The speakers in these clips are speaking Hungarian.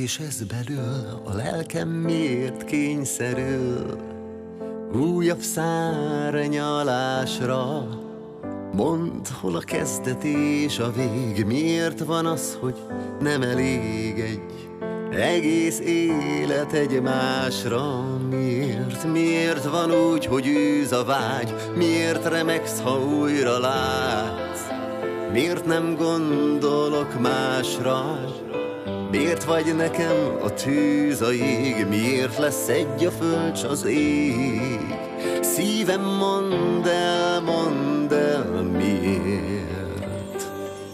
És ez belül a lelkem miért kényszerül újabb szárnyalásra? Mondd, hol a kezdet és a vég, miért van az, hogy nem elég egy egész élet egymásra? Miért van úgy, hogy űz a vágy? Miért remegsz, ha újra látsz? Miért nem gondolok másra? Miért vagy nekem a tűz a jég? Miért lesz egy a föld s az ég? Szívem, mondd el miért?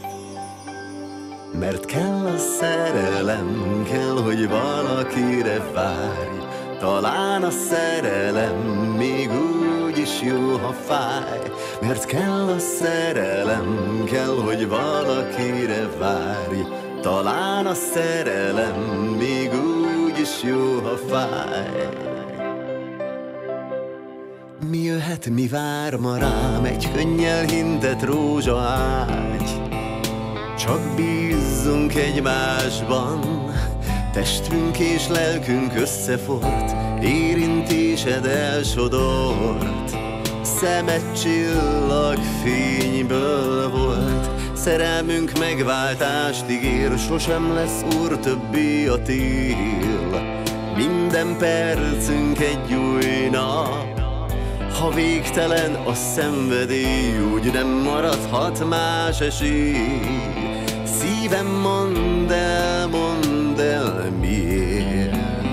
Mert kell a szerelem, kell, hogy valakire várj. Talán a szerelem még úgy is jó, ha fáj. Mert kell a szerelem, kell, hogy valakire várj. Talán a szerelem még úgy is jó, ha fáj. Mi jöhet, mi vár ma rám, egy könnyel hintett rózsaágy. Csak bízzunk egymásban, testünk és lelkünk összefort, érintésed elsodort. Szemed csillagfényből volt, szerelmünk megváltást ígér, sosem lesz úr többé a tél. Minden percünk egy új nap, ha végtelen a szenvedély, úgy nem maradhat más esély. Szívem, mondd el miért?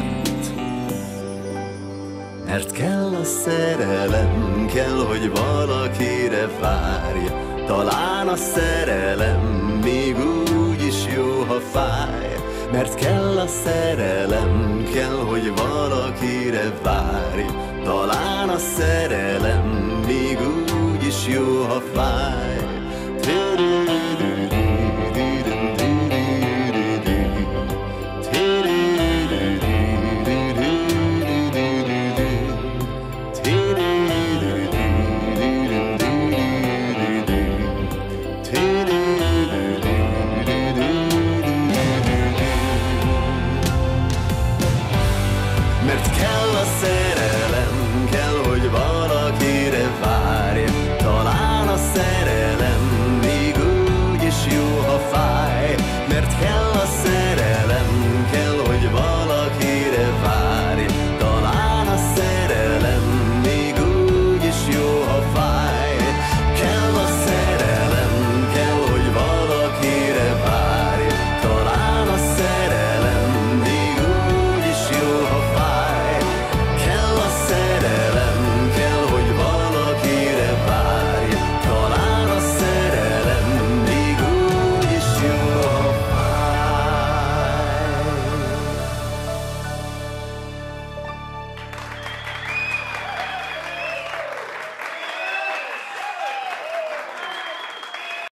Mert kell a szerelem, kell, hogy valakire várj. Talán a szerelem még úgy is jó, ha fáj. Mert kell a szerelem, kell, hogy valakire várj. Talán a szerelem még úgy is jó, ha fáj.